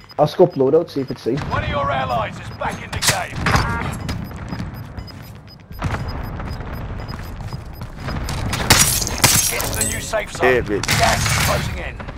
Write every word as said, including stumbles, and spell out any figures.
I'll scope loadout, see if it's safe. One of your allies is back in the game. Get to the new safe zone. Yeah, bitch. Gas is closing in.